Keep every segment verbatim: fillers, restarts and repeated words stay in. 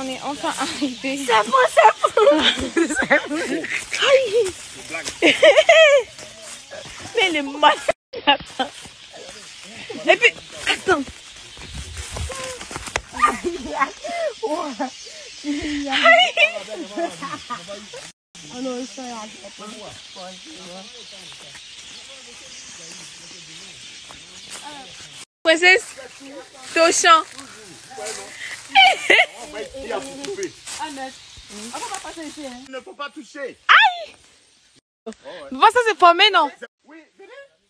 on est enfin arrivé. C'est bon, c'est bon. Mais le mal. Et puis, attends. Oh non, il fait Princesse, t'es au champ. Il ne faut pas toucher. Aïe! Bon, ça c'est formé, non? Oui, venez.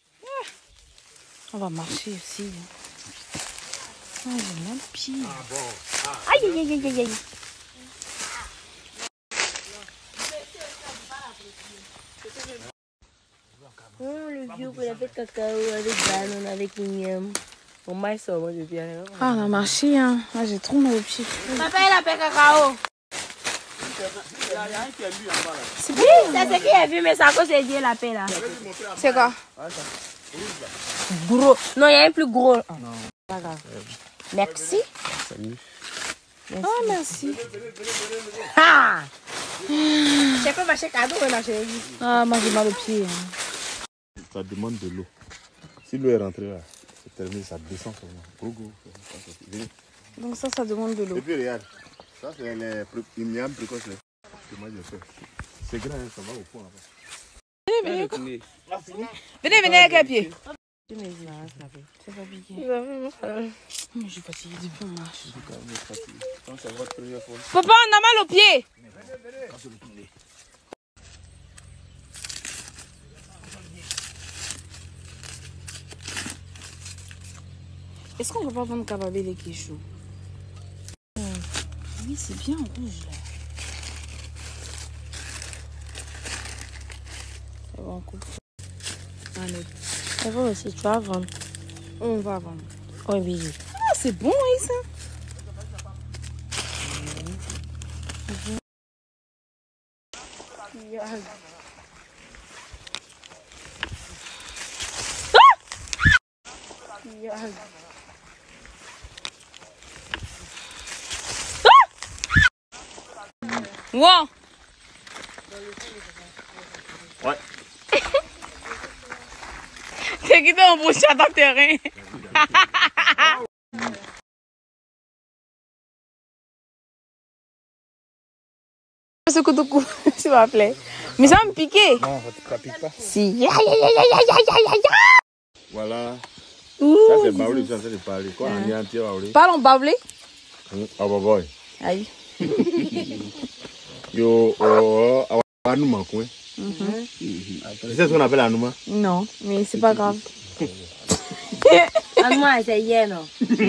On va marcher aussi. Oh, j'ai mal au pied. Ah bon. Ah. Aïe, aïe, aïe, aïe, aïe. Oh, le vieux qu'on a fait cacao avec banane, avec miam. Bon, moi, ça, moi, je viens. Ah, on a marché, hein. Ah, j'ai trop mal au pied. Papa, il a fait cacao. C'est Oui, c'est ce qu'il a vu, mais c'est à cause de Dieu la paix là. C'est quoi? Gros. Non, il y a un plus gros. Oh, non, pas grave. Merci. Salut. Oh, merci. Ah! J'ai fait marcher cadeau, ma chérie. Ah, moi j'ai mal au pied. Hein. Ça demande de l'eau. Si l'eau est rentrée là, c'est terminé, ça descend seulement. Go, go. Donc ça, ça demande de l'eau. Et puis regarde, ça c'est les miam précoces que moi j'ai fait. C'est grand, hein, ça va au fond là-bas. Venez, venez. Venez, venez avec les pieds. C'est fatigué. Je suis fatiguée depuis on marche. Papa, on a mal aux pieds. Est-ce qu'on va pas vendre kababé les qui est chaud? Oui, c'est bien rouge là. Ça va, on coupe. Allez. Ça va aussi, tu vas vendre. On va vendre. Oh oui. Ah, c'est bon, oui, ça. Wow. Ouais. T'es quitté en bouche à ton terrain. Ce couteau, s'il vous plaît. Mais ça va me piquer. Non, ça pique pas. Si. Voilà. Ouh, ça c'est Baoulé, je suis en train de parler. Quoi, on est entier Baoulé? parle en baoulé. Ah, bah, boy. Aïe. Yo, oh, oh, Anouma, quoi. Tu sais ce qu'on appelle Anouma? Non, mais c'est pas grave. Anouma, c'est hier, non?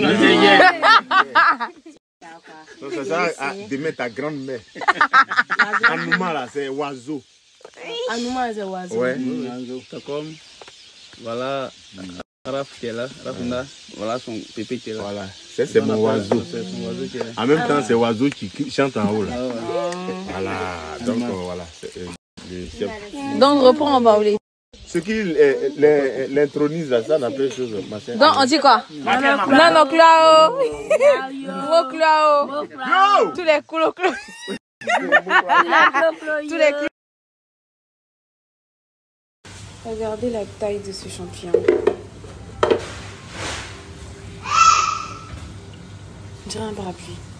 Donc, c'est ça, de mettre ta grande-mère. Anouma, là, c'est oiseau. Anouma, c'est oiseau. Ouais. C'est comme, voilà, Raph qui est là, Raph, voilà son pépé qui est là. Voilà, c'est c'est mon oiseau. C'est son oiseau qui est là. En même temps, c'est oiseau qui chante en haut, là. Ah ouais. Voilà, donc euh, voilà. c'est, euh, le chef. Donc reprends en baoulé. Ce qui euh, les- l'intronise, là, ça, on appelle chose, machin. Donc on dit quoi? Non, non, Clao. Gros Clao. Yo! Tous les clos, clos. Tous les clos. Regardez la taille de ce champignon. On dirait un parapluie.